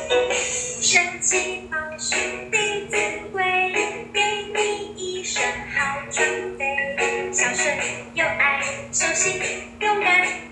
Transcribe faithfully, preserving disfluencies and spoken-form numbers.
神奇宝石弟子规，给你一身好装备。孝顺又爱休息，勇敢。